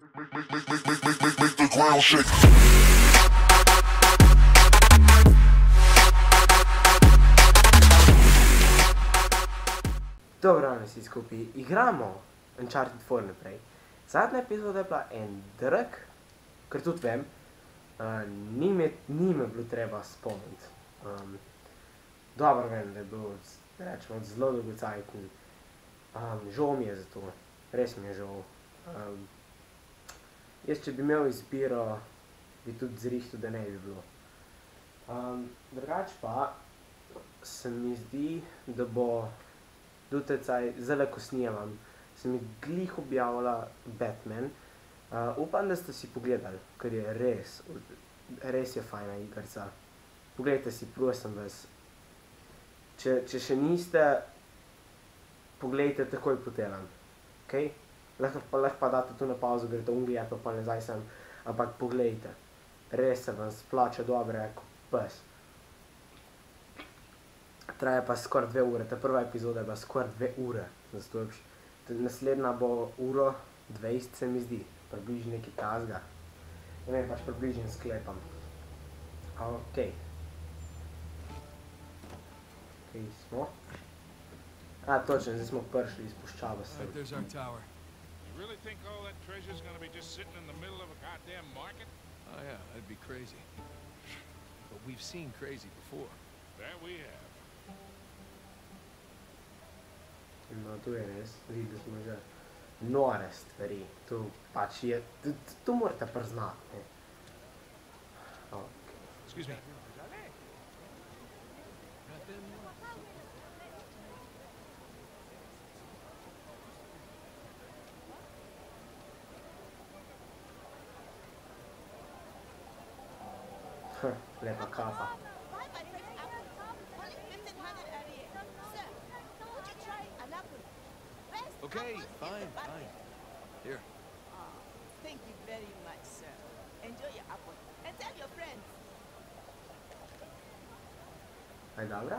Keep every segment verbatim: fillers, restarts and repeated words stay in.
Dobro, danes vsi skupaj igramo Uncharted four naprej. Zadnja epizoda je bila en drg, ker tudi vem, uh, ni, me, ni me bilo treba spomniti. Um, dobro vem, da je bil, rečemo, zelo dolgocajten. Um, žal mi je za to, res mi je žal. Um, jaz, če bi imel izbiro, bi tudi zrihtel, da ne bi bilo. Um, drugače pa se mi zdi, da bo dutecaj, zdaj ko snimam, se mi glih objavila Batman. Uh, upam, da ste si pogledali, ker je res, res je fajna igrca. Poglejte si, prosim vas. Če, če še niste, poglejte takoj potelam. Okay? Lahko pa, lahko pa date tu na pauzo, greste unglijat, pa pa nazaj sem, ampak poglejte. Res se vam splača dobro, kot pes. Traja pa skoraj dve ure, ta prva epizoda je bila skoraj dve ure, zato naslednja bo uro dvajset, se mi zdi, približno nekaj tazga. Ne vem, pač približno sklepam. Okej. Okej smo. A, točno, zdaj smo prišli iz puščave sem. You really think all that treasure's gonna be just sitting in the middle of a goddamn market? Oh yeah, that'd be crazy. But we've seen crazy before. That we have. No, tu je res, videli smo že nore stvari, tu pač je, tu, tu morate priznati, ne. Okay. Excuse me. Hm, lepa kapa. Okay, fine, fine. Here. Oh, thank you very much, sir. Enjoy your apple and tell your friends. Aj dobra?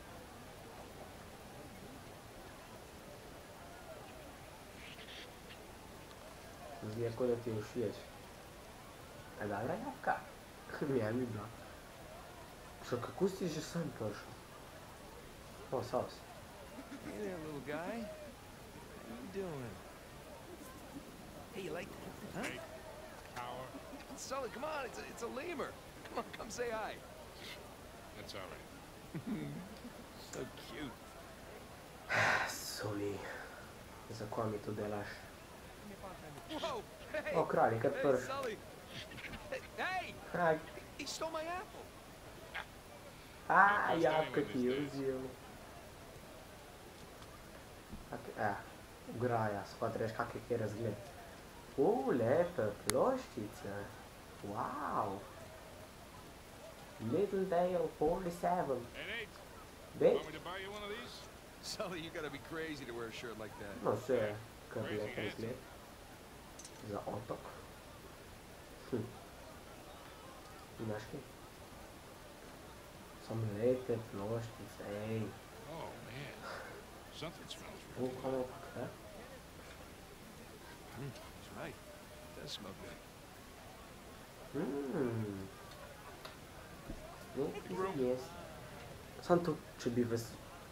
Zgleda, kot da ti je všeč. Aj dobra jabka? Ja, mi bila. Šo, kako si že sem prišel? O, sos. Hey there, little guy. What are you doing? Hey, you like that? Huh? Hey, power. Sully, come on, it's a, it's a lemur. Come on, come say hi. That's all right. So cute. Sully. Zakaj mi to delaš? Whoa! Hey! O, kralj, kar Hey, prš. Sully! Hey! Aj, He stole my apple! a, jabka ti je vzel. Eh, graja, spod reš, kak je kje razgled. O, lepe ploščice. Wow. Little Dale forty-seven. Hey, Nate, Bit? want me to buy you one of these? Sully, you gotta be crazy to wear a shirt like that. No, vse je, kar lepe razgled. Za otok. Hm. Imaš kaj? Samo lepe ploščice, ej. Oh, man. Something smells O, real kaj good. je pa? Mm, that's right. It does smell good. Mmm. Nekaj za jest. Sam to, če bi vas...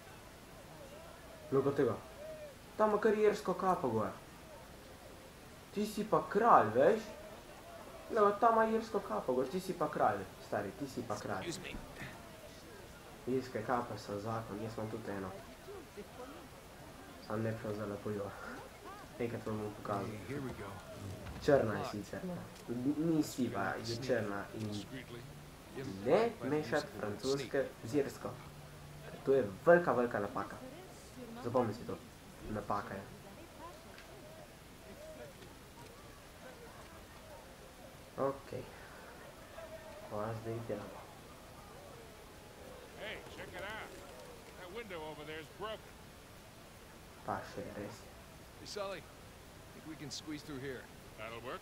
Mnogo tega. Tam ima kariersko kapo gor. Ti si pa kralj, veš? Mnogo, tam ima irsko kapo gor, ti si pa kralj, stari, ti si pa kralj. Excuse me. Irske kape so zakon, jaz imam tudi eno. Sam ne prav za lepojo. Nekaj to bom pokazal. Hey, here we go. Črna je sicer. Ni siva, je črna in Discreetly. ne mešati francoske z irsko. To je velika, velika napaka. Zapomni si to. Napaka je. Okej. Hvala, zdaj delamo. Hey, check it out. That window over there's broken. Pa še je res. Hey, Sully. Think we can squeeze through here. That'll work.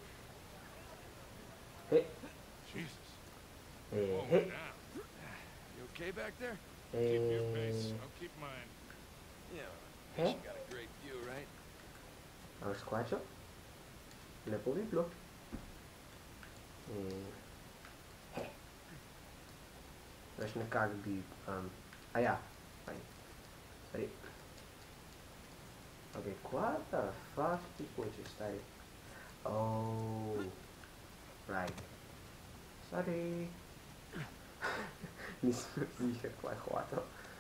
Hej, Jesus. hej, Whoa, hej, down. You okay back there? Keep your pace. hej. I'll keep mine. Yeah. Hey? You got a great view, right? A boš skvačil? Lepo bi bilo. In... Veš, nekako bi... Um, a ja, fajn. Sorry. Ok, what the fuck ti hočeš, stari? Oh... Right. Sorry. Nisem ziher, kva je hvatal.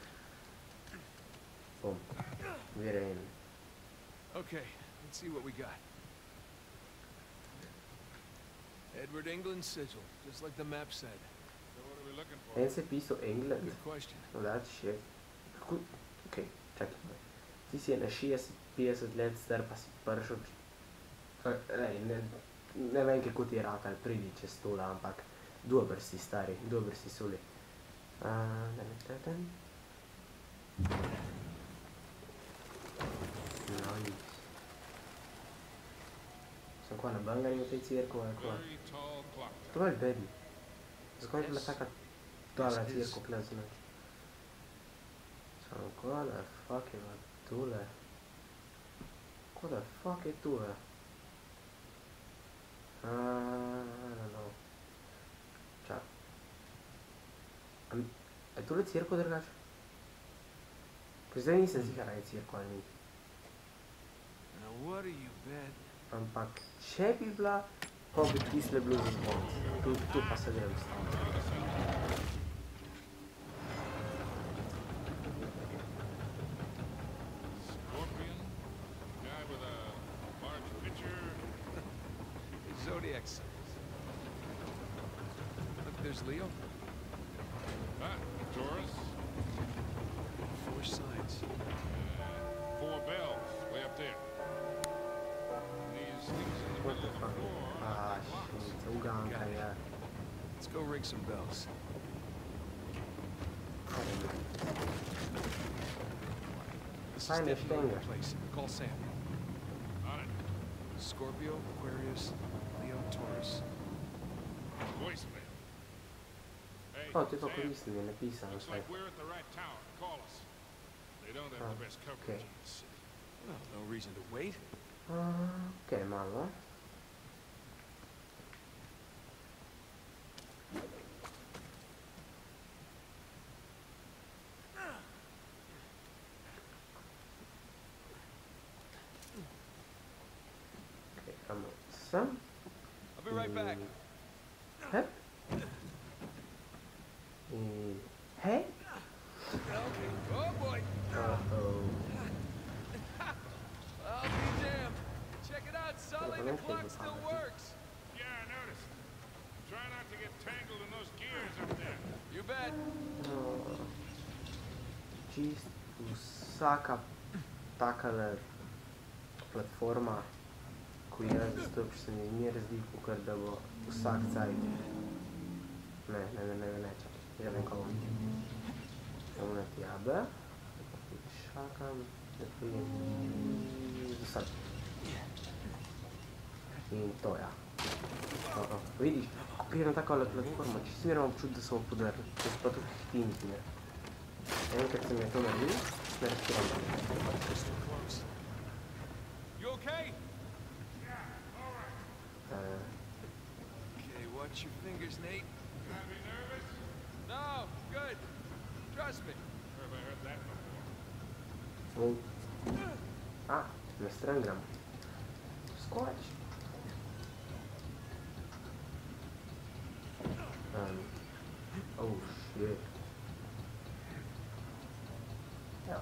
Bom. We're in. Okay, let's see what we got. Edward England's sigil, just like the map said. So what are we looking for? En se pisal England. Good question. No, that's shit. Kako... Ok, čakaj malo. Ti si je na šestdeset petdeset let star, pa si prišel... Ej, ne, ne vem, kako ti je ratal pridi čez tole, ampak dober si, stari, dober si, soli. Uh, da ne teten. Nice. Sem kva na bangarju v tej cirku, ali kva? Very tall clock To tower. je bedni. Zakaj je bila taka dobra cirka, kle znač? Samo kva da fuck je bila tole? Kva da fuck je tole? Uh, I don't know. Čak. Am, je tole cirko drugače? Ker zdaj nisem ziher, ali je cirko ali ni. Now what do you bet? Ampak, če bi bila, pa bi tisle bilo za zvonc. Tu, tu pa se grem staviti. Scorpion, guy with a large pitcher. Zodiac signs. Look, there's Leo. Ah, Taurus. Four signs. Four bells way up there. These things in the What middle the of the fuck? floor Ah, are clocks. shit, uganka je. Let's go ring some bells. This is Fine, it's definitely the finger. place. Call Sam. On it. Scorpio, Aquarius, Leo, Taurus. Voicemail. Hey, O, ty to Sam, koristim je napisano looks sve. like we're at the right tower. Call us. They don't have Ah, the best coverage okay. in the city. Well, no reason to wait. Uh, ok, malo. Ok, gremo sem. I'll be right back. Hep. In hej. Okay. Oh boy. Uh-oh. I'll be damned. Check it out, Sully. The Well, clock okay, still well, works. Yeah, I noticed. Try not to get tangled in those gears up there. You bet. No. Čist vsaka takale platforma, ko jaz dostopiš, se mi ni razdi, kakor da bo vsak cajt. Ne, ne, ne, ne, ne, čakaj, že vem, kako bom. Gremo na tjable, tako tudi šakam, da pojem vsak. In to, ja. Dobro, vidiš, ko pridem takole platforma, čisto imam občut, da sem podrl, jaz pa tukaj hitim zmer. Enkrat sem je to naredil, ne razkiram. Crystal close. You okay? Uh, Okay, watch your fingers, Nate. Gotta be nervous? No, good. Trust me. Where have I heard that before? oh. Ah, na stran gremo. Skoč. Um, oh, shit. Ja.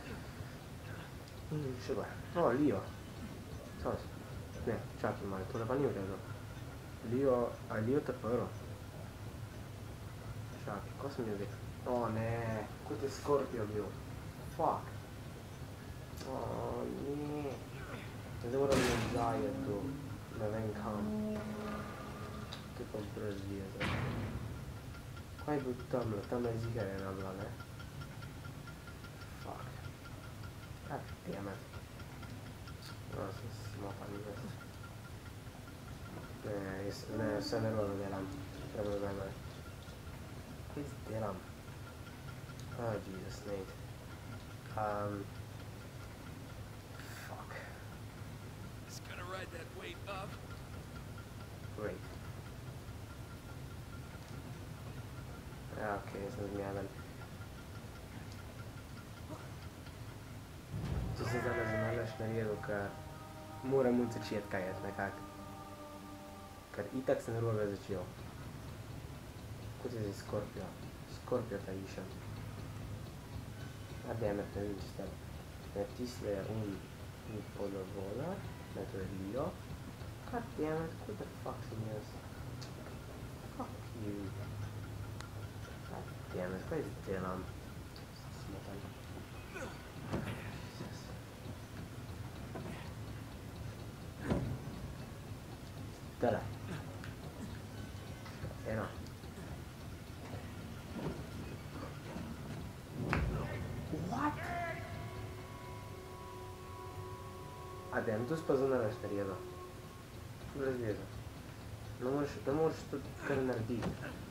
In še gore. O, Leo. Sos. Ne, čakaj malo, tole pa ni v redu. Leo, a Leo te prvo? Čakaj, ko sem jo videl? O, ne, kot je Scorpio bil. Fuck. O, ne. Zdaj moram nazaj tu, ne vem kam. To je pa brez veze. Kaj je bil tamle? Tamle je ziher ena bila, ne? Fuck. God damn it. No, sem smotan vez. Ne, jaz, ne, vse narobe delam. Treba zdaj. Kaj delam? Oh, Jesus, Nate. Um, fuck. Just gonna ride that wave up. sem zmeden. To sem zdaj zmedlaš naredil, ker moram od začetka jeti nekako. Ker itak sem narobe začel. Kot je zdaj Scorpio? Scorpio ta išem. A demet, ne vem čisto. Ne, tiste je un podovoda, ne, to je Leo. God damn it, what the fuck sem jaz? Fuck you. God damn it, kaj izdelam? Smotan. Jesus. Tele. Eno. What? A damn, tu pa zunaj naredil. Brez veze. Ne moreš, ne moreš to kar narediti.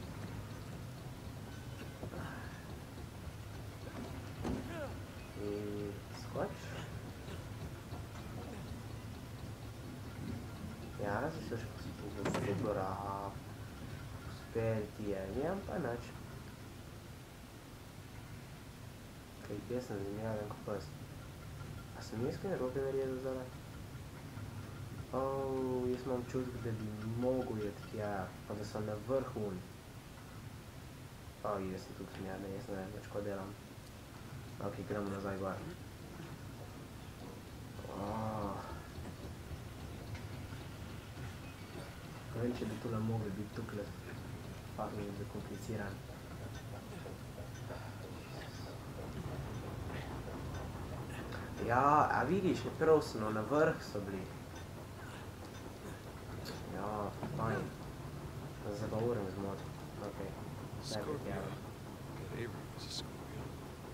In skoč. Ja, zdaj se še posebora. Uspel ti je, njem pa nič. Kaj jaz sem zimljalen kot pes. A sem jaz kaj narobe naredil zdaj? Oh, jaz imam čutek, da bi mogel jeti tja, pa da sem na vrhu. Oh, jaz sem tukaj smijane, jaz ne vem več, ko delam. Ok, gremo nazaj gor. Oh. Ne vem, če bi tule mogli biti tukaj, fucking zakompliciran. Ja, a vidiš, je prosno, na vrh so bili. Ja, fajn. Zdaj pa uram zmoti. Ok, daj bi tjavim. Avery was a Scorpio.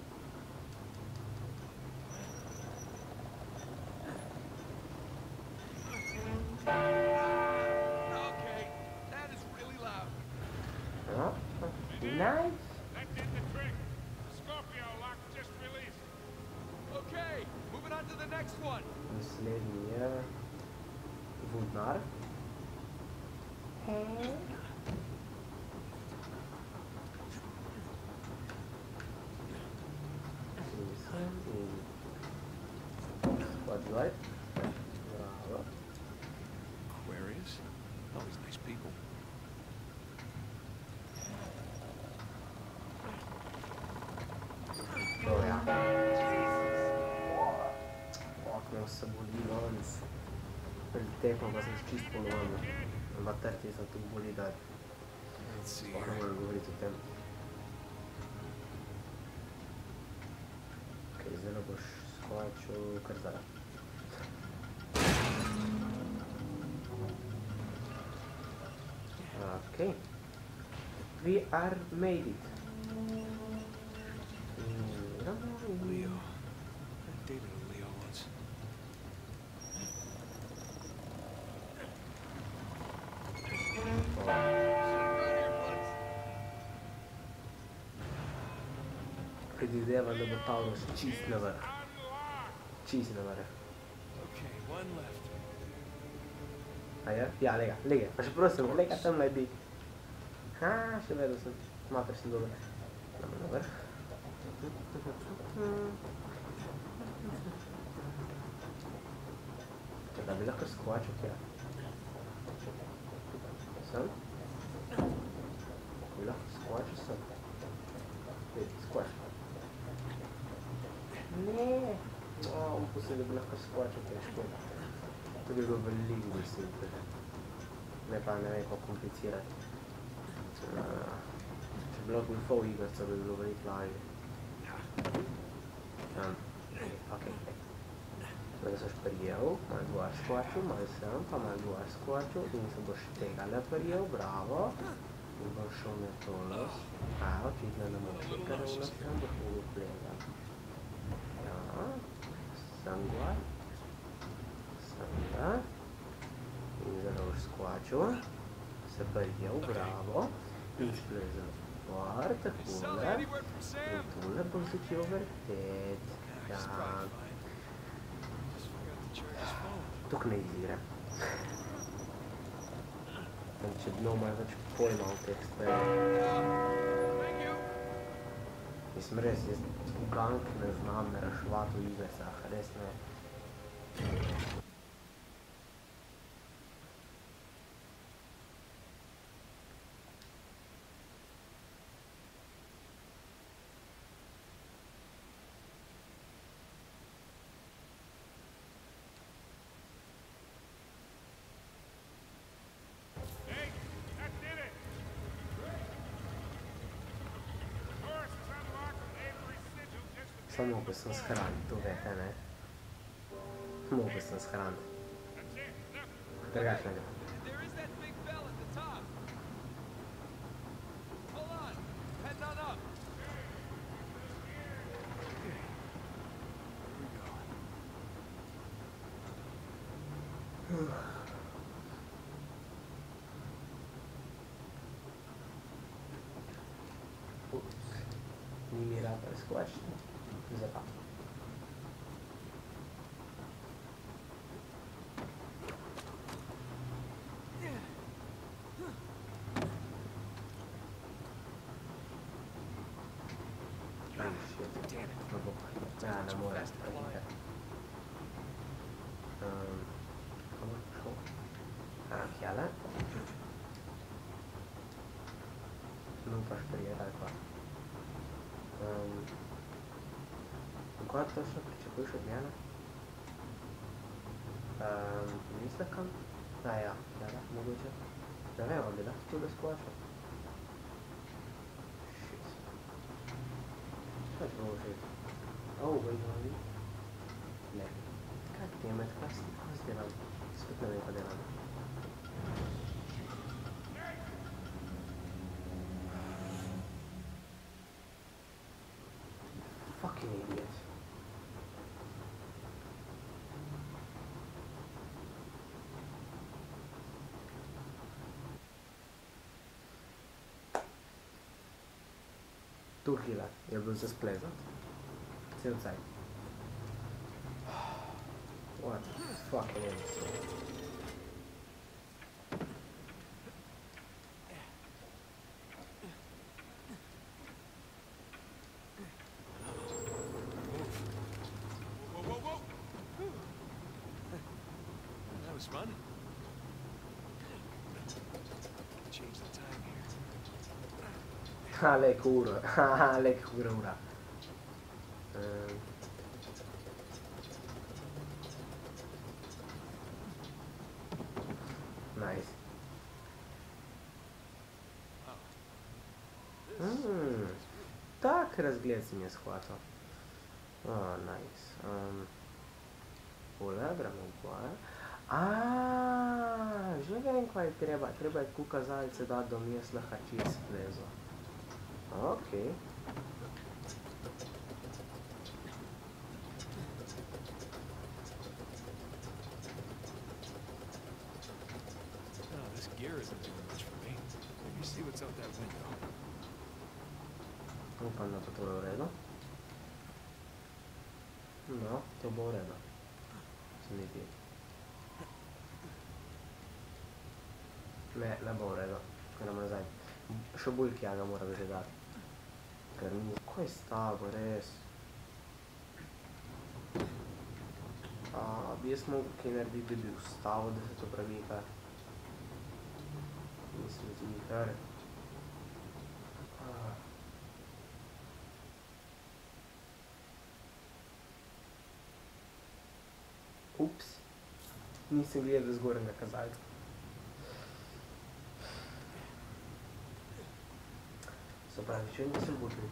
Okay, that is really loud. Ja, nice. That did the trick. Scorpio lock just released. Okay, moving on to the next one. Naslednji je Vodnar. Hej. Nisem in Spotlight. Bravo. Aquarius? Always nice people. To ja. Okno se boli danes. Pritekno pa sem čist polovno. Dva trti sem tu boli dati. Let's see Sploh ne here. morem govoriti o tem. Ok, zdaj boš skočil kar zdaj. Ok. We are made it. Leo. I dated a Leo once. Predvidevam, da bo Taurus čist na vrh. Čist na vrh. Okay, one left. A je? Ja, lega, lega. Pa še prosim, lega tam naj bi. Ha, še vedel sem. Mater sem dober. Damo na vrh. Če da bi lahko skočil tja. Sem? Bi lahko skočil sem. Vidi, skočil. Ne. O, upustil, da bi lahko skočil težko. To bi bilo veliko bolj simpel. Ne pa ne vem, kako komplicirati. Če bi bilo golfov igrica, bi bilo veliko lažje. Um, ok. Zdaj se boš prijel, malo gor skočil, malo sem, pa malo gor skočil in se boš tegale prijel, bravo. In boš šel na tolos. A, očitno ne moče, ker v nas sem boš mogel plegati. Ja, sem gor. Sem da. In zdaj boš skočil, se prijel, bravo. In splezel gor, takole. In tule boš začel vrtet. Ja. Tukaj ne izigrem. Če dno malo več pojma v teh stvarih. Thank you. Mislim, res, jaz gank ne znam reševati v igrecah, res ne. Hey, that did it! Doris is unlocked with Avery's sigil just a Samo mogel sem shraniti, to vete, ne? Mogel sem shraniti. That's it. Look, Drugače ne gre. There is that big bell at the top. Hold on. Heading on up. Okay. Here we go. Ups. Ni mi rad preskočiti. Zdaj pa. Aj, shit. No bo pa. Ja, ne more. Um, Kam je šel? Ah, jale. Nu pa šprijeti ali pa. Um, Kaj točno pričakuješ od mene? Um, misle kam? A ja, jale, mogoče. Ne vem, ali bi lahko tu da skočil? Shit. Kaj ćemo užiti? Oh, wait, ali? Ne. God damn it, kaj s- kaj s delam? Spet ne vem, kaj delam. Fucking idiot. Tuhila, je bil za splezat. Cel cajt. What the fucking is? whoa, whoa, whoa! That was fun. Change the time here. Ale kurwa, ale kurwa. Um, nice. Mm, tak razgled si mi je shvatil. Oh, nice. Um, Pole, gremo gore. Aaaa, že vem, kaj je treba. Treba je tu kazalce dati, da mi jaz lahko čez splezo. Okej. Oh, this gear isn't doing much for me. Maybe see what's out that window. Upam, da bo to v redu. No, to bo v redu. Se mi zdi. Ne, ne bo v redu. Gremo nazaj. Še bolj kjaga moram že dati. Ker ni, ko je stavo, res. A, bi jaz mogel kaj narediti, da bi ustavil, da se to premika. Mislim, da mi kar. Ah. Ups. Nisem gledal zgornjega kazalca. Se pravi, če nisem budil.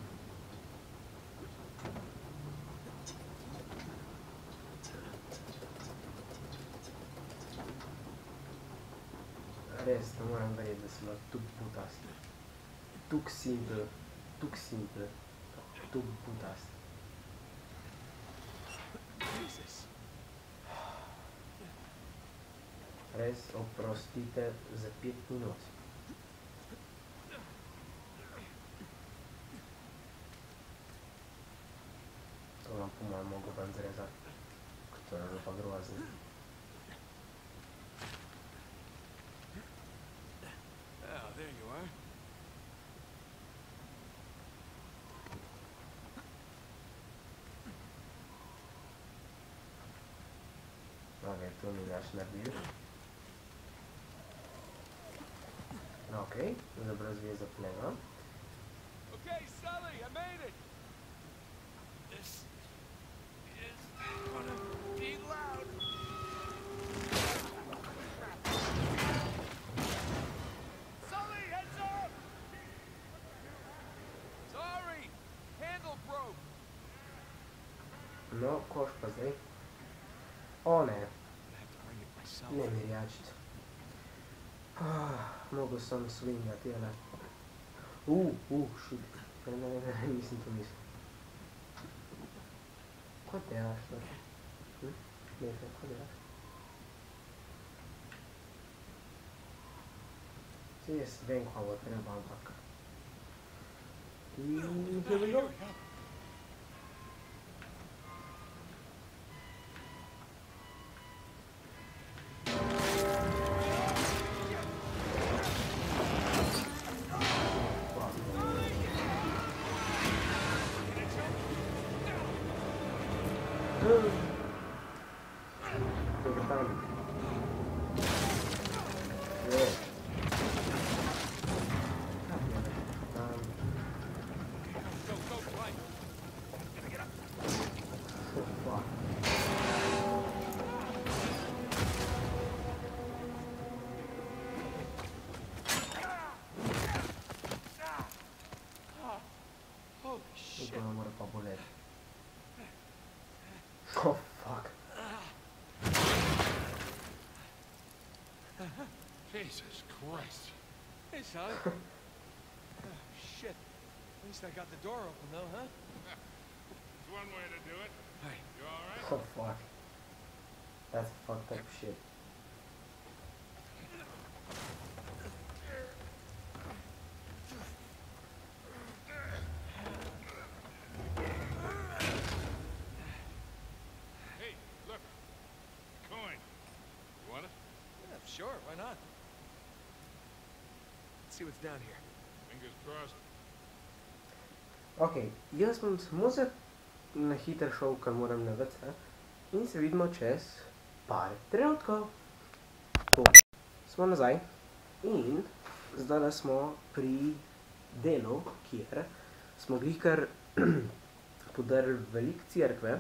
Res, ne moram verjeti, da sem tuk butast. Tuk simpel, tuk simpel, tuk butast. Jesus. Res, oprostite za pet minut. To vam po mojem mogo ven zrezati. To je pa grozno. Oh, there you are. smo mi naš naredili. Ok, zdaj brez veze zapnemo. Okay, Sully, I made it. This is gonna be loud. Sully, heads up! Sorry, handle broke. No, koš pa zdaj. O ne, I have to bring it myself. ne mi rjačiti. Mogu sam swingati, ali? Uh, uh, shit. Ne, ne, ne, ne, nisem to mislil. Kaj delaš, to? Hm? Ne, ne, kaj delaš? Saj jaz vem, kaj bo treba, ampak. In here we go. Dobar dan. Je. Um, Go, go, climb. Gotta get up. oh, fuck. Holy Ik shit. ben maar een pabolet. Oh, fuck. Jesus Christ. Hey, Sully. Oh, shit. At least I got the door open, though, huh? It's one way to do it. Hey. You alright? Oh, fuck. That's fucked up shit. Hey, look. Coin. You want it? Yeah, sure, why not? Let's see what's down here. Fingers crossed. Ok, jaz bom samo za na hitro šel, ker moram na ve ce. In se vidimo čez par trenutkov. Tako, smo nazaj. In zdaj smo pri delu, kjer smo glih kar podarili veliko cerkve.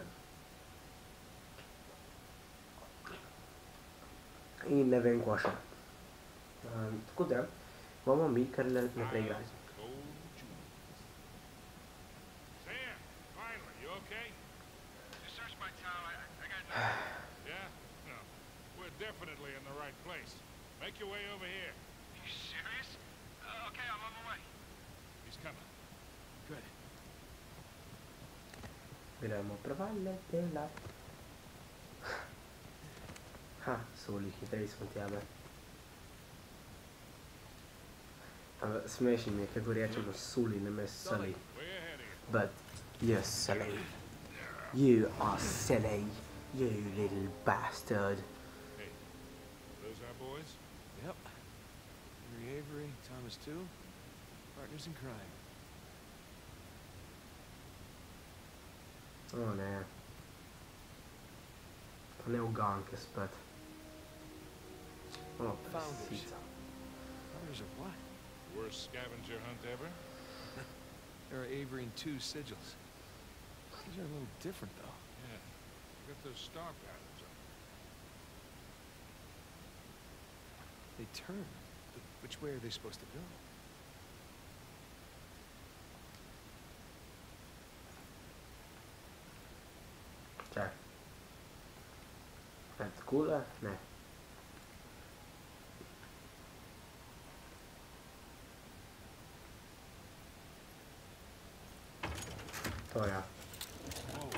In ne vem, ko še. Um, tako da, bomo mi kar naprej igrali. Sam, finally, you okay? You searched my town. I, I got nothing. Yeah? No. We're definitely in the right place. Make your way over here. Are you serious? Uh, okay, I'm on my way. He's coming. Good. Gremo prvalle dela. Ha, Soli, hitrej smo tjebe. Ampak smešni mi je, kako rečemo Soli, ne me Soli. Way ahead of you. But you're silly. You are silly. You little bastard. Hey, those our boys? Yep. Henry Avery, Thomas too. Partners in crime. O ne. Pa ne uganke spet. O, Founders. pesica. Partners of what? Worst scavenger hunt ever? There are Avery and two sigils. These are a little different, though. Yeah. Got those star patterns on. They turn. But which way are they supposed to go? Čak. Pred kule? Ne. To ja. Whoa.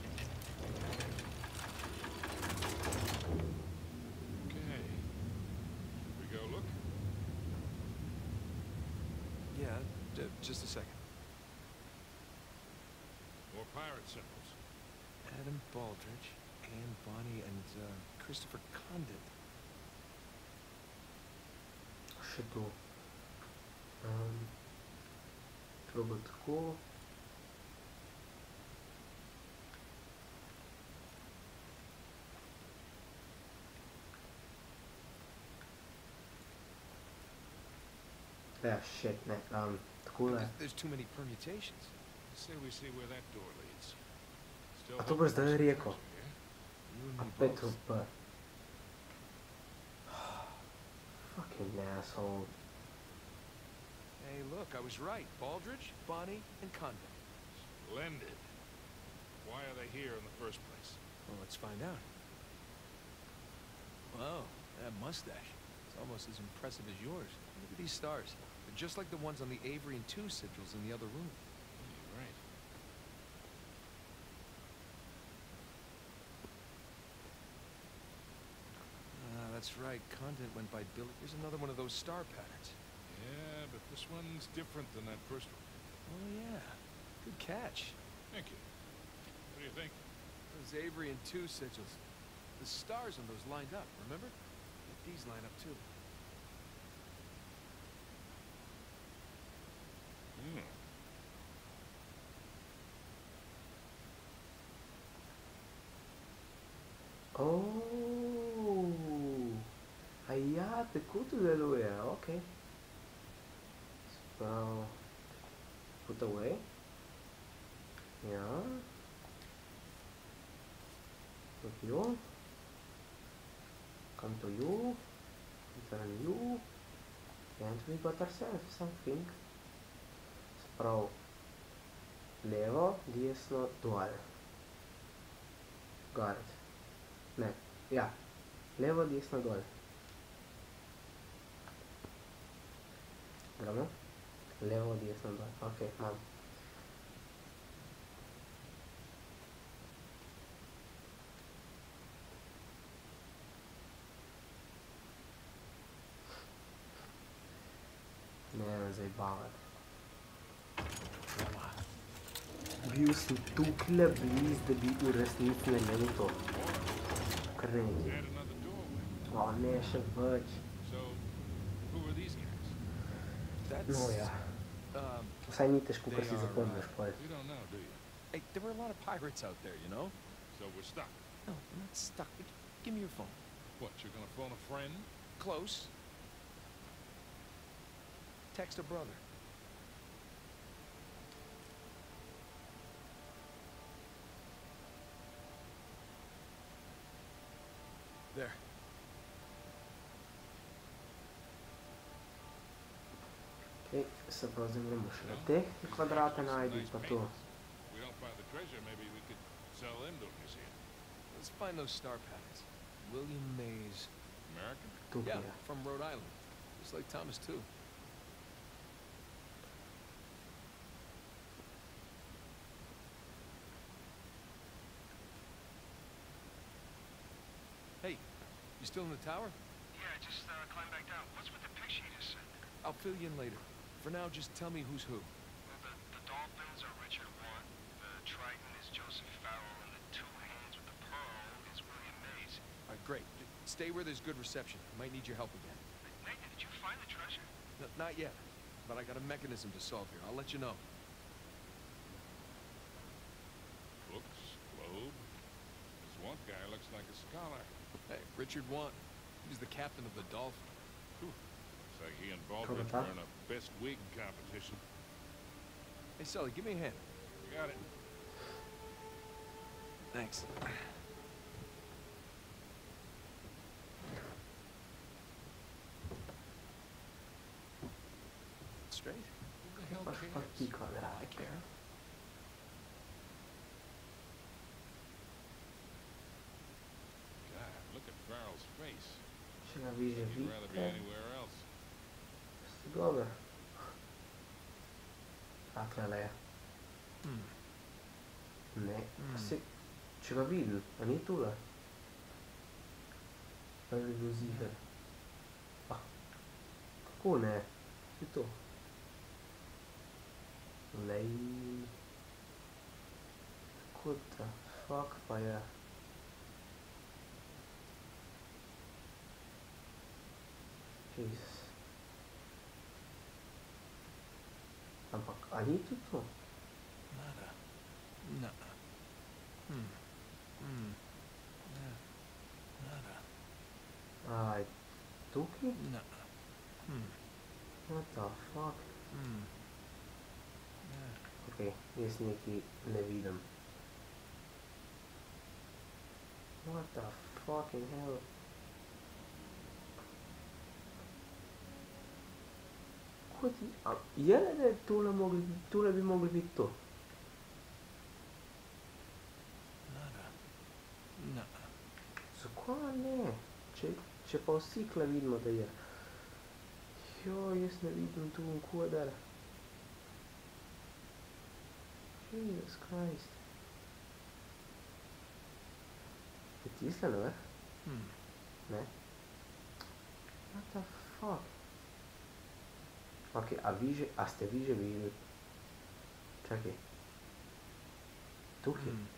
Okay. We go look? Yeah, d- just a second. More pirate symbols. Adam Baldrige, Anne Bonny, and uh, Christopher Condit. Še tu. Um, to bo tako. Ja, shit, ne, um, takole. There's, there's too many permutations. Say we see where that door leads. Still A to hoping boš for zdaj some rekel. treasure, yeah? You and A me pet both. v P. Fucking asshole. Hey, look, I was right. Baldridge, Bonnie, and Condon. Splendid. Why are they here in the first place? Well, let's find out. Wow, that mustache. It's almost as impressive as yours. Look at these stars. They're just like the ones on the Avery and two sigils in the other room. You're right. Ah, that's right. Condon went by Billy. Here's another one of those star patterns. Yeah, but this one's different than that first one. Oh, yeah. Good catch. Thank you. What do you think? Those Avery and two sigils. The stars on those lined up, remember? These line up too. Hmm. Oh, aia, pe kutu deluje, okay. So, put away. Yeah. Put you. Come to you. Return you. And we got ourselves something. Sprav. Levo, desno, dol. Got it. Ne, ja. Levo, desno, dol. Gremo? Levo, desno, dol. Ok, imam. Ne me zajebavati. Bil sem tukle bliz, da bi v resnici naredil to. Kar nekaj. Add another doorway. O, ne, še več. So, who are these guys? That's... No ja. Um, Vsaj ni težko, They kar si are, zapomniš pol. You don't know, do you? hey, there were a lot of pirates out there, you know? So we're stuck. No, I'm not stuck. But give me your phone. What, you're gonna phone a friend? Close. Text a brother. There. Ok, se prav zdaj moramo še na teh kvadrate najti, pa to. We don't find the treasure, maybe we could sell them to a museum. Let's find those star patterns. William Mays. American? Tukaj Yeah, je. from Rhode Island. Just like Thomas, too. Hey, you still in the tower? Yeah, just uh, climb back down. What's with the picture you just sent? I'll fill you in later. For now, just tell me who's who. Well, the, the dolphins are Richard Want, the Triton is Joseph Farrell, and the two hands with the pearl is William Mays. All right, great. J- Stay where there's good reception. I might need your help again. Nathan, did you find the treasure? N- not yet, but I got a mechanism to solve here. I'll let you know. Books, globe. This one guy looks like a scholar. Hey, Richard Want. He was the captain of the Dolphin. Whew. Looks like he and Baldridge Cover were in a best wig competition. Hey, Sully, give me a hand. Got it. Thanks. Straight? Who the hell Paš pa cares? ti I kvadrate. care. God, look at Farrell's face. Če ga vi že He'd rather be vidite, anywhere else. ste dober. Taklele je. Hmm. Ne, Hmm. si, če ga vidim, a ni tule? Pa bi bil ziher. Ah, kako ne? Si to? Lej. Kako da fuck pa je? Jesus. Ampak, a ni tu to? Nada. No. Hmm. Hmm. Yeah. Nada. Aj, tukaj? No. Hmm. What the fuck? Hmm. Yeah. Ok, jaz nekaj ne vidim. What the fucking hell? Kako ti... A, je le, da je tole mogli, tole bi mogli biti to? Nada. No. Zakaj ne? Če, če pa vsi kle vidimo, da je. Jo, jaz ne vidim tu nikoder. Jesus Christ. Je tisle na vrh? Hmm. Ne? What the fuck? Ok, a vi že, a ste vi že videli? Čakaj. Tukaj? Hmm.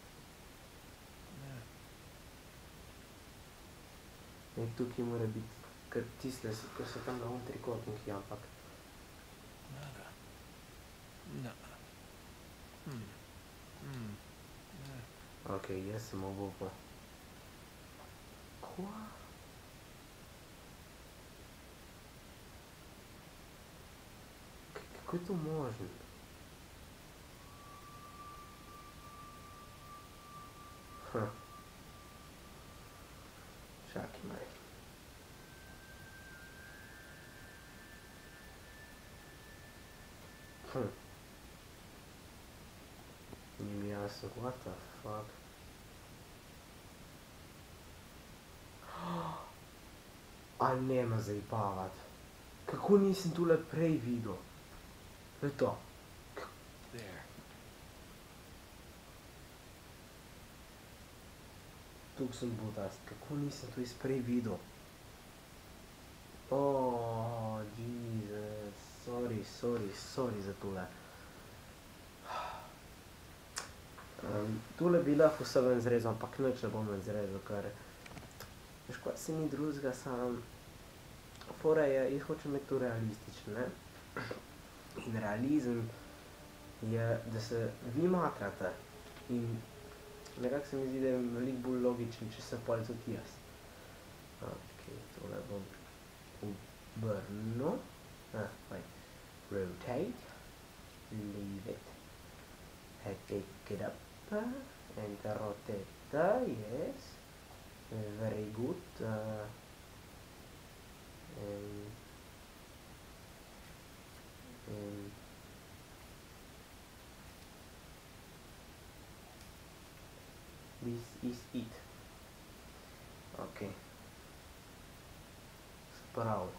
Yeah. Ne, tukaj mora biti, ker tisle, ker so tam na on trikotniki, ampak. Nada. No. Hmm. Hmm. Yeah. Ok, jaz sem obupal. Kva? K- Kako je to možno? Hm. Čakaj maj. Hm. Ni mi jasno, what the fuck? A ne me zajebavat. Kako nisem tule prej videl? Le to. There. Tuk sem butast. Kako nisem to iz prej videl? Oh, Jesus. Sorry, sorry, sorry za tole. Um, tule bi lahko se ven zrezal, ampak nič ne bom ven zrezal, ker veš kaj, se ni drugega, sam fora je, jaz hočem imeti to realistično, ne? In realizem je, da se vi matrate in nekako se mi zdi, da je veliko bolj logičen, če se pol tudi jaz. Ok, tole bom obrnil. Ah, wait. Rotate. Leave it. I pick it up and rotate, yes, very good, uh, and, and this is it. Okay, sprav,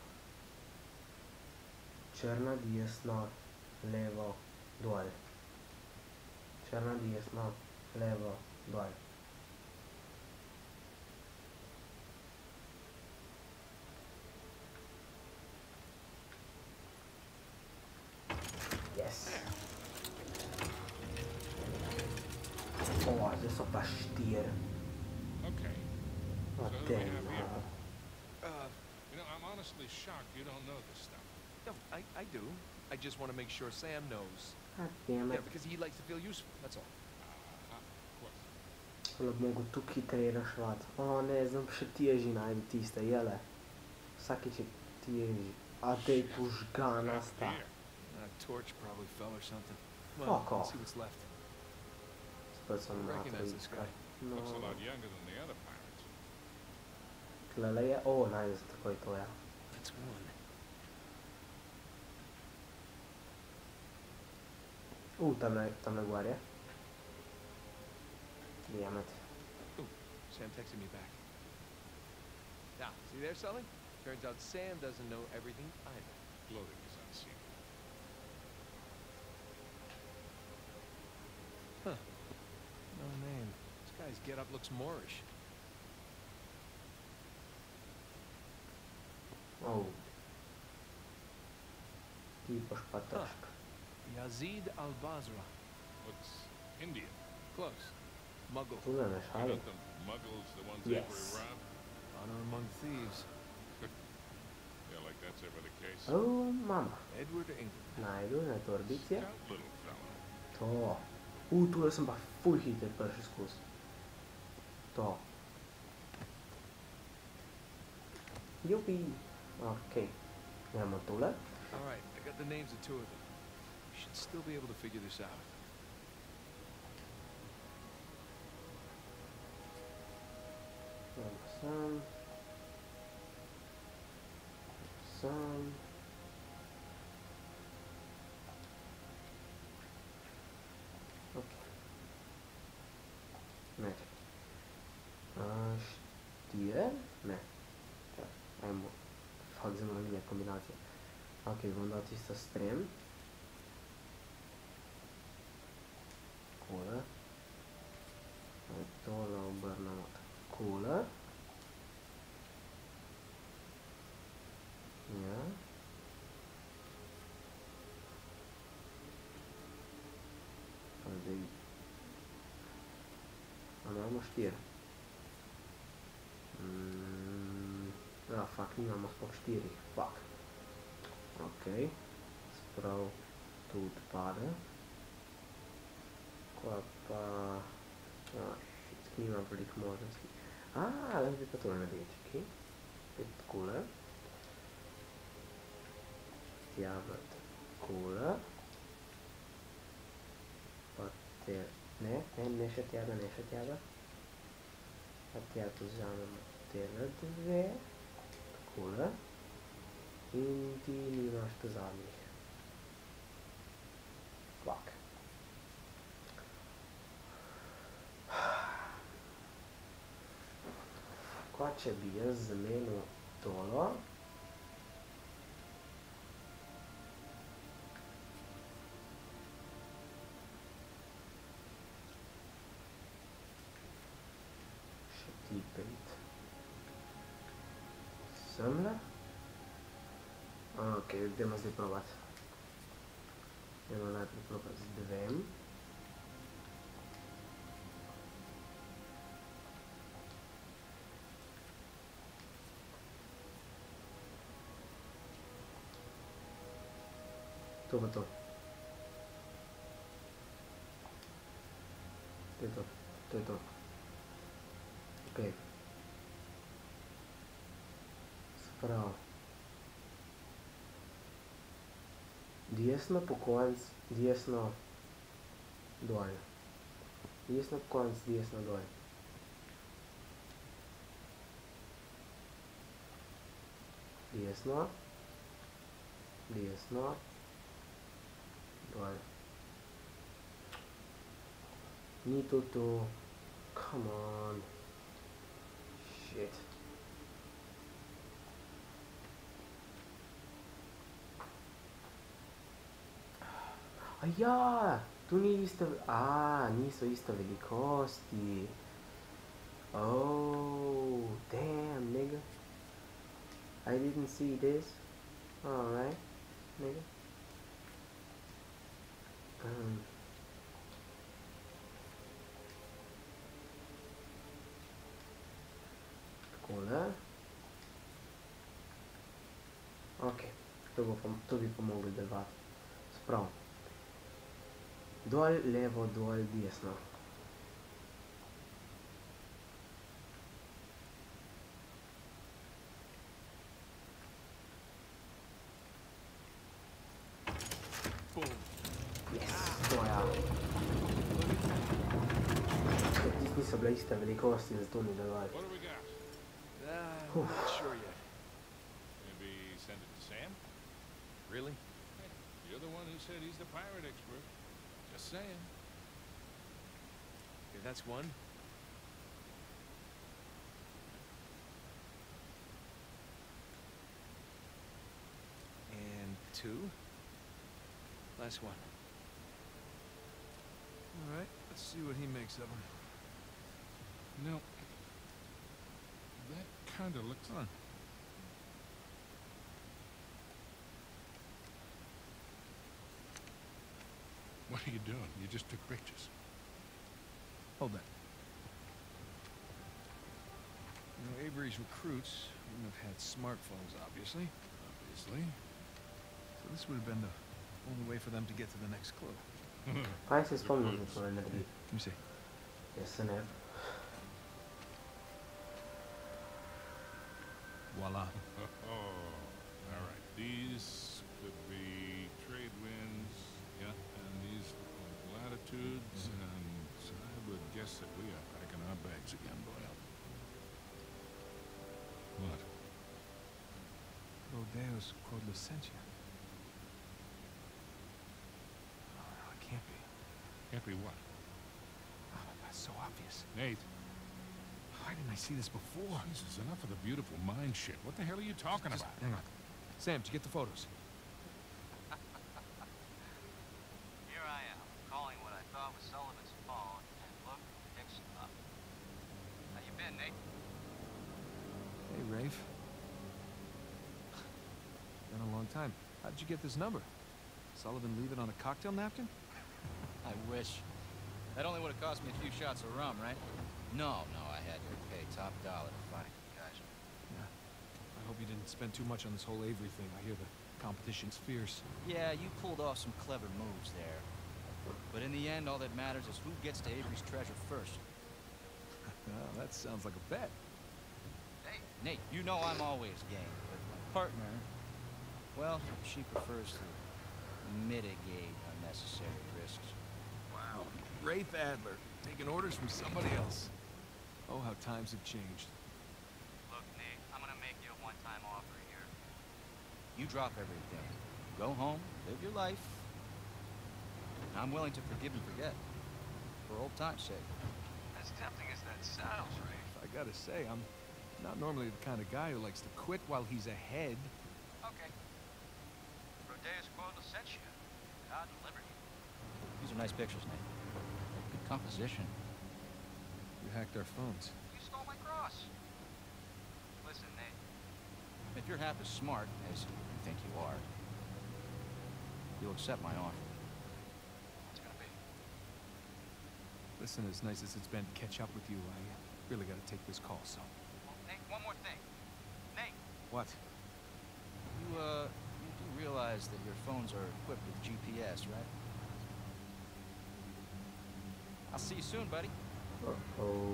črna desno, levo, dol. Črna desno, levo, dol. Yes. O, zdaj so pa štir. Okay. What So who the do we have here? hell? Uh, You know, I'm honestly shocked you don't know this stuff. no, I, I do. I just want to make sure Sam knows. God damn Yeah, it. because he likes to feel useful, that's all. Uh, of course. Tole bi mogel tukaj hitreje reševati. O ne, zdaj pa še teži najde tiste, jele. Vsakič je teži. A dej požgana sta. Here. A torch probably fell or something. Well, Fuck let's off. see what's left. Spet sem I recognize this matrička. guy. Looks a No, lot younger than the other pirates. tlele je, o, najde se takoj to, ja. That's one. U, tamle, tamle gor je. Damn it. Sam texted me back. Now, see there, Sully? Turns out Sam doesn't know everything either. Clothing is unseen. No name. This guy's getup looks Moorish. Oh. Tipoš pa težk. Yazid al-Basra. Looks Indian. Close. Muggle. Tu ne You šali. know the muggles, the ones Yes. Avery robbed? Honor among thieves. Yeah, like that's ever the case. O, mama. Edward England. Najdu na torbici. Stout little fella. To. U, tule sem pa ful hiter prišel skozi. To. Jupi. Ok. Gremo tule. All right, I got the names of two of them. We should still be able to figure this out. Some. Some. Ok. Merge. Uh, știre? Ne. Ajmo. Fak zanimljiva kombinacija. Ok, bom dal tisto strem. Takole. Tole obrnemo takole. Ja. Pa zdaj. A imamo štiri. Mm, ja, fakt, nimamo sploh štirih. Fakt. Ok. Sprav tu odpade. Ko pa... Ja, shit, nimam veliko možnosti. A, lahko bi pa tole naredil, čekaj. Spet takole. Tja v takole. Pa te... Ne, ne, ne še tjaga, ne še tjaga. Pa tja tu vzamemo tele dve. Takole. In ti nimaš tu zadnjih. Fuck. Kaj če bi jaz zamenil tolo? Še ti pet. Semle? Ok, idemo zdaj probat. Idemo najprej probat z dvem. To bo to. To je to. To je to. Ok. Sprav. Desno po konc, desno dol. Desno po konc, desno dol. Desno. Desno. Dol. Ni to to. Come on. Shit. A ja, tu ni ista... A, niso ista velikosti. Oh, damn, nigga. I didn't see this. Alright, nigga. Um. Takole. Ok, to, bo pom to bi pomogli delovati. Sprav. Dol, levo, dol, desno. Boom. Yes, to ja. Tisti niso bile iste velikosti, zato ni delovali. What do we got? Uh, I'm not sure yet. Maybe send it to Sam? Really? Hey, you're the one who said he's the pirate expert. Just saying. Okay, that's one. And two. Last one. All right, let's see what he makes of them. No. That kind of looks on. What are you doing? You just took pictures. Hold that. You know, Avery's recruits wouldn't have had smartphones, obviously. Obviously. So this would have been the only way for them to get to the next clue. Kaj se spomnim za tole narediti? Let me see. Jaz se ne. Voila. Oh, all right. These could news again, Boyle. What? Rodeos called Licentia. Oh, no, it can't be. Can't be what? Oh, that's so obvious. Nate. Why didn't I see this before? Jesus, enough of the beautiful mind shit. What the hell are you talking Just about? hang on. Sam, did you get the photos? Here I am, calling what I thought was Sullivan's phone, and look, it's up. How you been, Nate? Hey, Rafe. Been a long time. How'd you get this number? Sullivan leave it on a cocktail napkin? I wish. That only would have cost me a few shots of rum, right? No, no, I had to pay top dollar to find you guys. Yeah. I hope you didn't spend too much on this whole Avery thing. I hear the competition's fierce. Yeah, you pulled off some clever moves there. But in the end, all that matters is who gets to Avery's treasure first. Well, that sounds like a bet. Hey, Nate, you know I'm always game, but my partner, well, she prefers to mitigate unnecessary risks. Wow. Rafe Adler, taking orders from somebody else. Oh, how times have changed. Look, Nate, I'm gonna make you a one-time offer here. You drop everything. Go home, live your life. I'm willing to forgive and forget. For old time's sake. As tempting as that sounds, Rafe. I gotta say, I'm not normally the kind of guy who likes to quit while he's ahead. Okay. Rodeo's quote Licentia. God and liberty. These are nice pictures, Nate. Good composition. You hacked our phones. You stole my cross. Listen, Nate. If you're half as smart as you think you are, you'll accept my offer. What's it gonna be? Listen, as nice as it's been to catch up with you, I really gotta take this call, so... Well, Nate, one more thing. Nate! What? You, uh, you do realize that your phones are equipped with G P S, right? I'll see you soon, buddy. Uh-oh.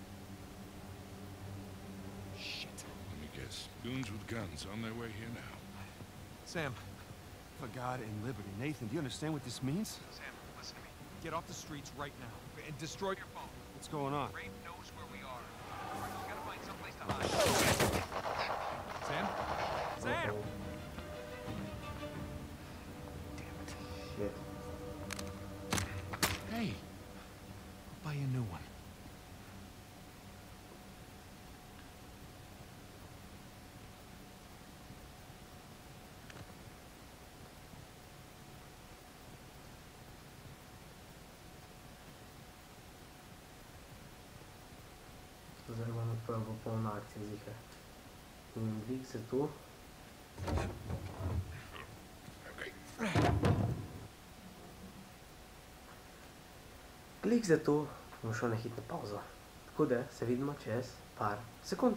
Shit. Let me guess. Goons with guns on their way here now. Sam, for God and liberty. Nathan, do you understand what this means? Sam, listen to me. Get off the streets right now and destroy your phone. What's going on? Rafe knows where we are. We gotta find someplace to hide. Sam? Sam! Uh-oh. Shit. Hey! I'll buy you a new one. Zdaj bomo prvo polno akcijo zihar. In dvig se tu. Klik za to, bom šel na hitno pauzo. Tako da se vidimo čez par sekund.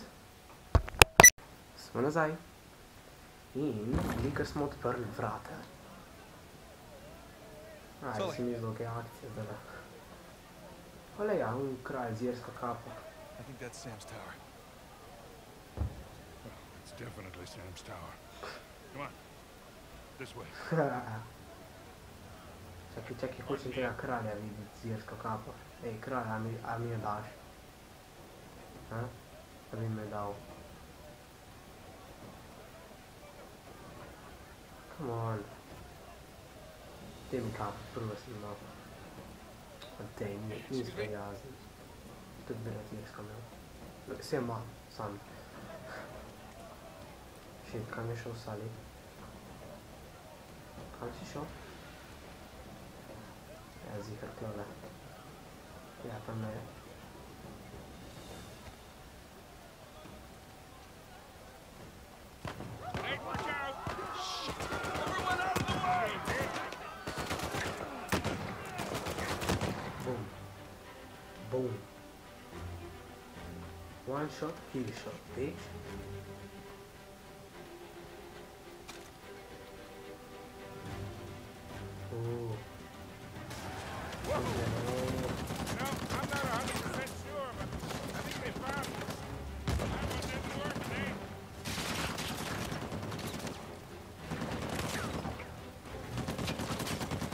Smo nazaj. In klikar smo odprli vrata. Aj, si mislil, kaj je akcija zdaj. Ole ja, un kralj z jersko kapo. I think that's Sam's tower. It's definitely Sam's tower. Come on. This way. Čakaj, čakaj, hočem tega kralja videti z jersko kapo. Ej, kralj, a mi, a mi jo daš? Ha? Da bi me dal. Come on. Daj mi kapo, prosim, no. Dej, nisi prijazen. Tudi bi rad jersko imel. Vse imam, sam. Shit, kam je šel Sally? Kam si šel? Ja, zihar tole. Ja, tam je. Hey, watch out! Everyone out of the way! Boom. Boom. One shot, kill shot, bitch. Ooh. Whoa! No, I'm not one hundred percent sure, but I think they found us. That one didn't work, Nate.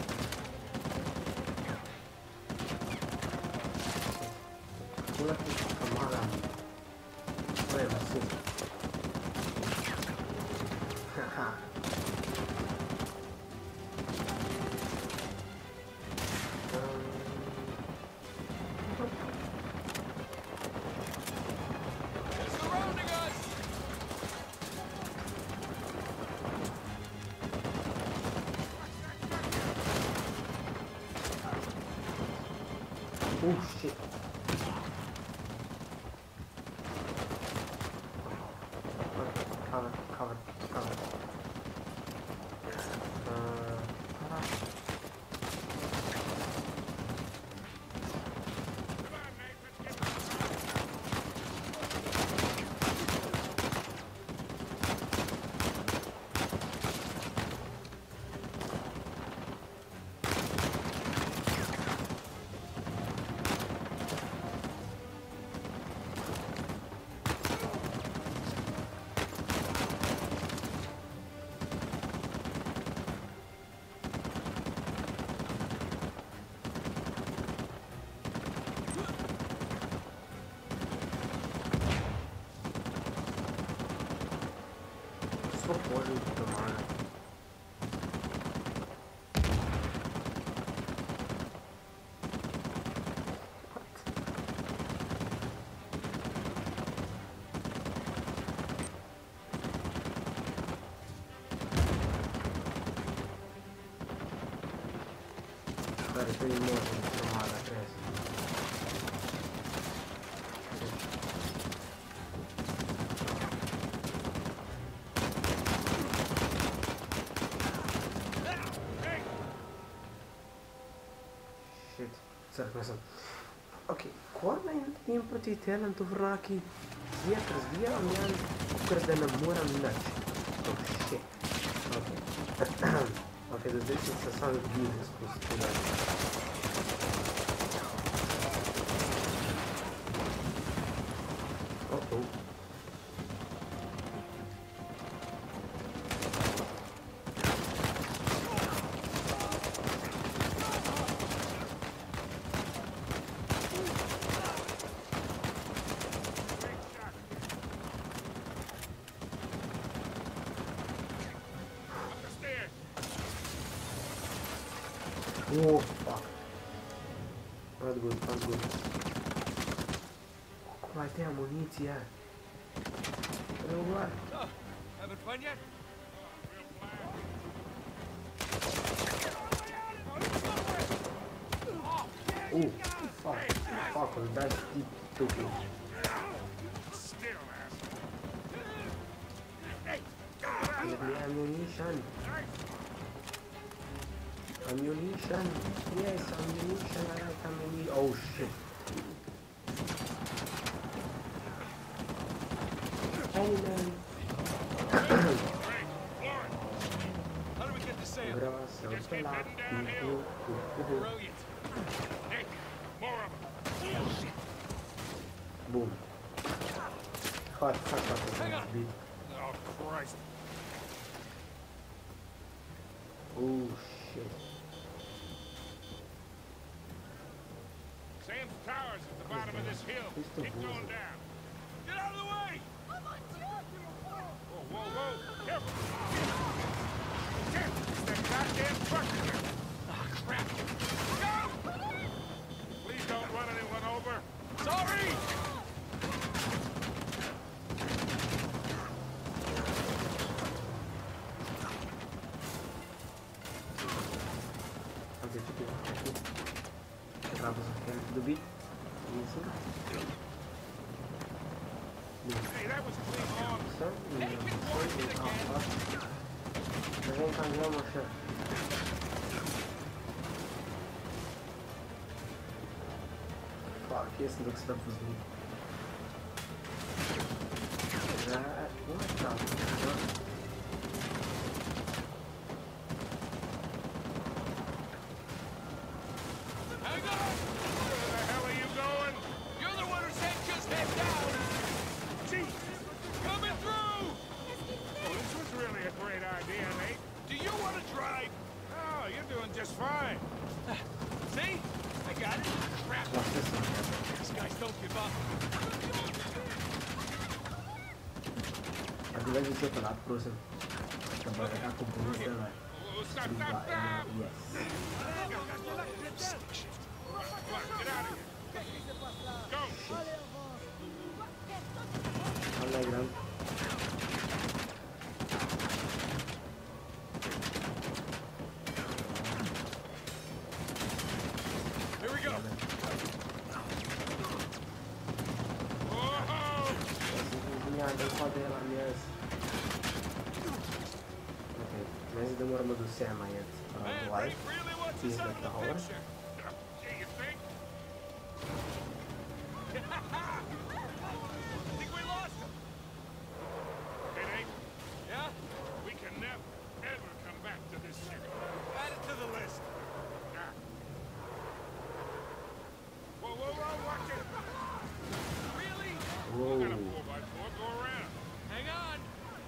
Cool. Oh shit. Cover, cover, cover. Uh, so pode tomar, né? Cara, tem um monte de tomada, cresce. Shit, sad sam. Ok, korna imam protiv tela to vraki. Zvijak razvijam jedan, ker da ne moram nič. Oh shit. Ok. Ok, do zdaj sem se sam zbudil spustila. Oh oh. Oh fuck. Not good, not good. Qual é a muniție? What? Oh, having fun yet? Oh, fuck. Fuck, that's deep stupid. Still, asshole. Give me ammunition. Ammunition. Yes, ammunition. I like ammunition. Oh shit. Hey man. How do we get to Sam? Grosso Just keep pelato. heading downhill. Brilliant. Nick, more of them. Boom. Hot, hot, hot, Hang hot. on. Beat. Oh, Christ. Oh shit. Sam's tower's at the bottom of this hill. Who's the Keep bull? going down. Get out of the way! Whoa, whoa, whoa. Careful. Shit, it's that goddamn truck again. Ah, crap. Go! Please don't run anyone over. Sorry! Oke, cukup. Kita hapuskan dulu. Isso. Hey, that was a clean lawn. Isso. Isso. Vem cá, não, mocha. Fuck, esse não que se dá para fazer. Já, what the fuck? Hang on! Where the hell are you going? You're the one who said just head down! Jeez. Coming through! Oh, this was really a great idea, Nate. Do you want to drive? Oh, you're doing just fine. See? I got it. Crap. Nossa senhora. These guys don't give up. Aqui vai ser para lá, próximo. Também vai estar com polícia, vai. Oh, stop, stop, stop! Yes. Come on, get out of here. Go! Olha aí, grande. Here we go. Какво delam jaz? Ok, ne zdi, da moramo do vse majeti dvaj. Is the tower. Think we lost him? Hey, Nate. Yeah? We can never, ever come back to this city. Add it to the list. Nah. Whoa, whoa, whoa, watch it. Really? Whoa. We got a four by four. Go around. Hang on.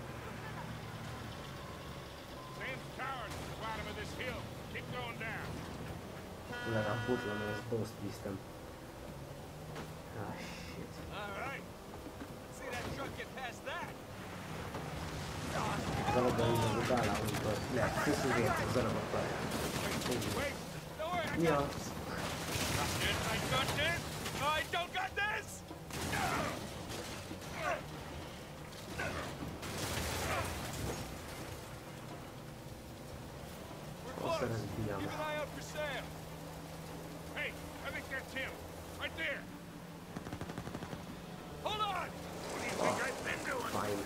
Same towers at the bottom of this hill. Keep going down. Gledam putlo, me jaz dost vistem. Ah, shit. All right. Let's see that truck get past that. Zdaj da jim dodala v to. Ne, vse se ve, zdaj bo pa. Wait, don't worry, I Ja. got this. Got this, I got this. I don't got this. We're To se close. razbijamo. Keep an eye out for Sam. Hey, I think that's him. Right there. Hold on. What do you think I've been doing? Fajn.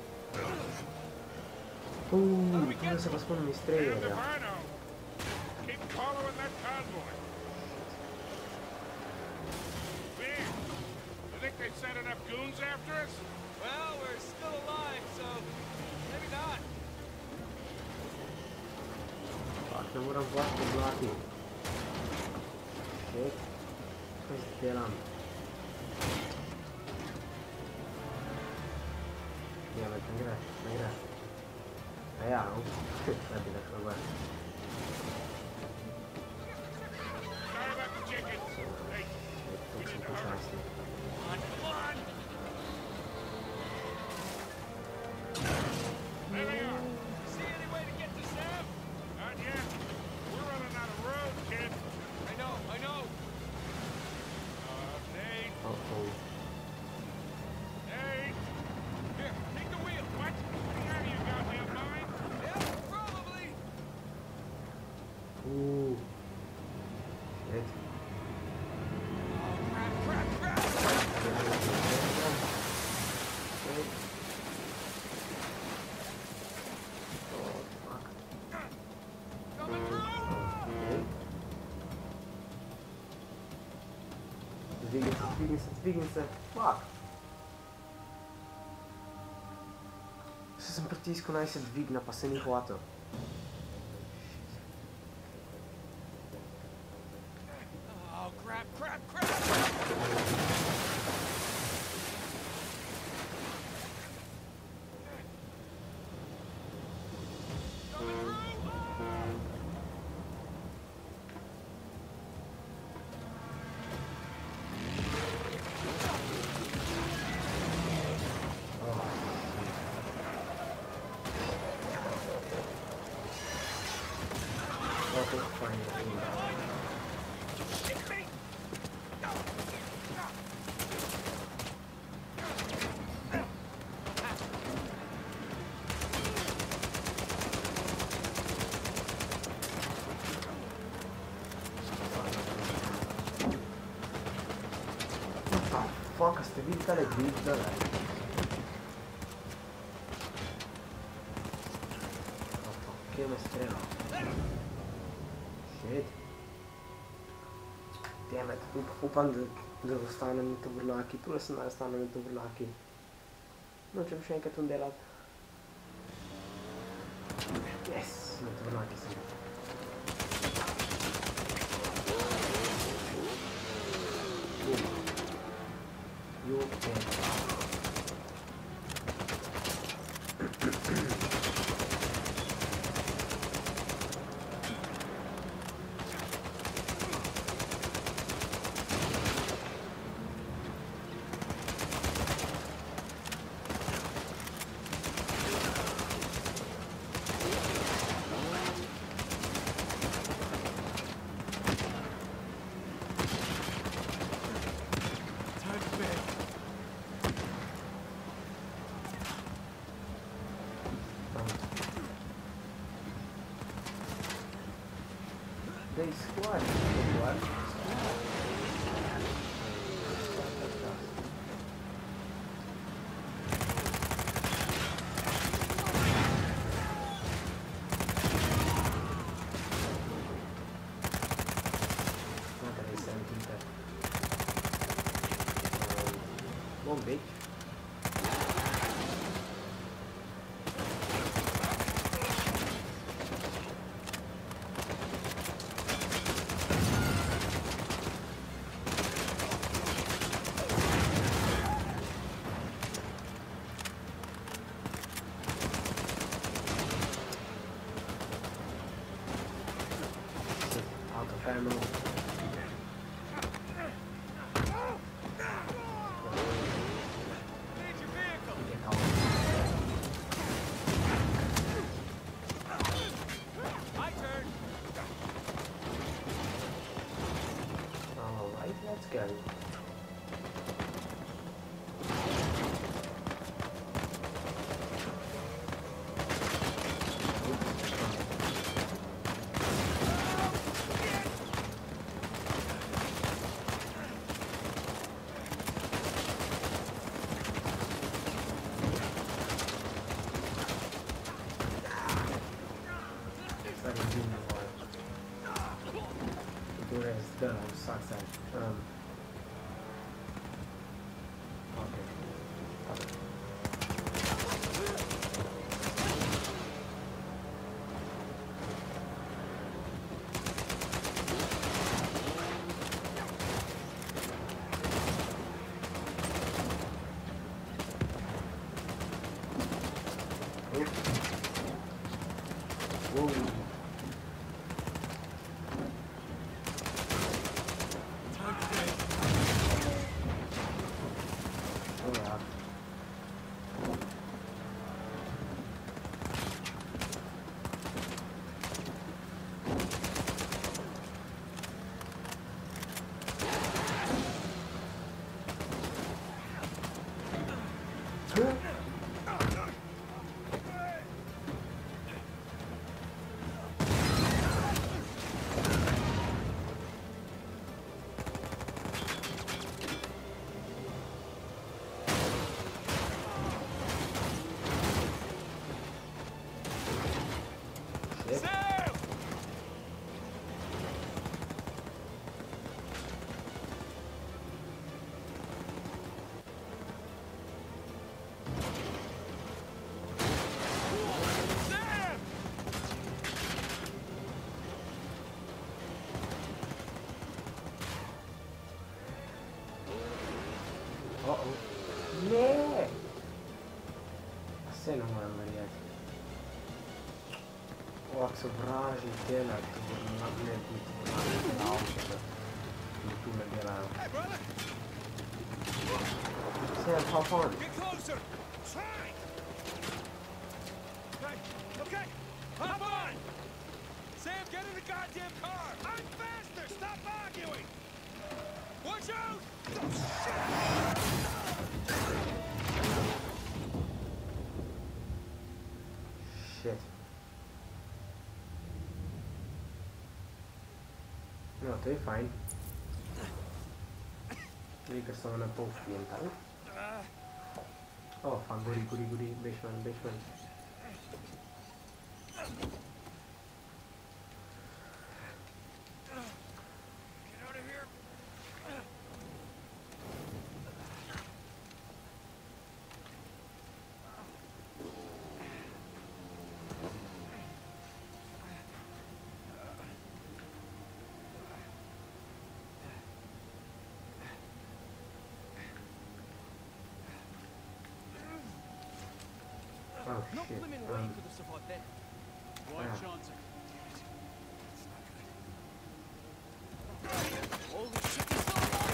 Uuu, tukaj se pa spomnim iz And trailerja. Devano. Keep following that convoy. Man, you think they sent enough goons after us? Well, we're still alive, so maybe not. Fuck, ne moram vlak poblati. Shit. Kaj se delam? Ja, me ne gre, ne gre. A ja, no. Da bi da šlo gor. Sorry about the chickens. Hey, Shit, tuk sem počasni. come on, come on. There they are. See any way to get to Sam? Not yet. We're running out of road, kid. I know, I know. Uh, Nate. Uh-oh. Hey! Here, take the wheel. What? Out of your goddamn mind? Yeah, probably. Uuu. Shit. Oh, crap, crap, crap! Shit. Oh, fuck. Coming through! Okay. Dvigni se, dvigni se, dvigni se. Fuck. Se sem pritiskal, naj se dvigna, pa se ni hotel. Oh, crap, crap, crap! Coming through! What is funny? Hit me! What the fuck, ste videli tale dvig zdaj? Oh fuck, kje me strela? Shit. Damn it, Up, upam, da, da ostanem na tovornjaki, tule sem naj ostanem na tovornjaki. Nočem še enkrat to delati. Yes, na tovornjaki sem. You can. Time to bed. They squad. What? bitch. Out of ammo. Alright, let's go. Done, sucks that. Um, okay. Okay. Whoa. Uh-oh. Nie! Asta nu mai am măriat. O, ak se vraži dela, to bo na gled biti na avto. In tu me dela. Sam, hop on. Get closer! Try! Okay, okay, hop on! Sam, get in the goddamn car! I'm faster! Stop arguing! Watch out! Oh, shit! Shit. No, to je fajn. Ker so me na pol vpijentali. Oh, fuck, gori, gori, gori, bež ven, bež ven. Oh No shit. flipping way Um, could have survived that. Why Yeah. Johnson? Holy shit, he's still alive!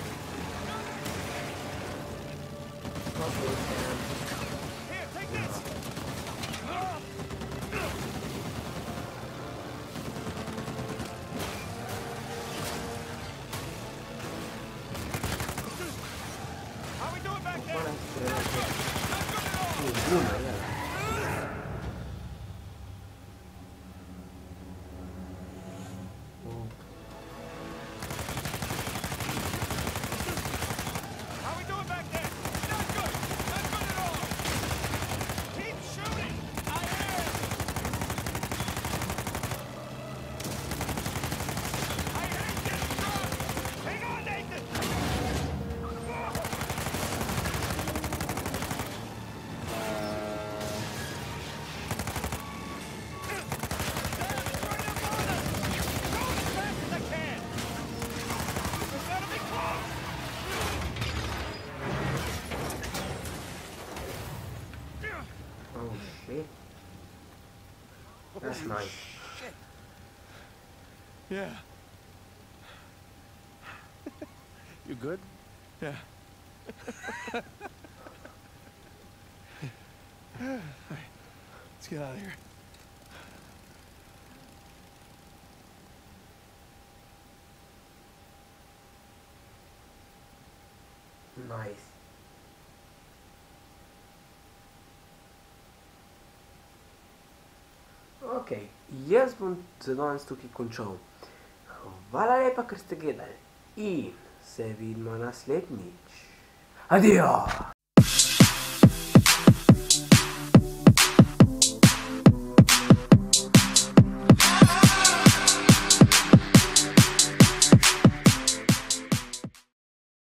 Here, take this! That's nice. Shit. Yeah. You good? Yeah. Alright, let's get out of here. Nice. Ok, jaz bom za danes tukaj končal. Hvala lepa, ker ste gledali in se vidimo naslednjič. Adijo!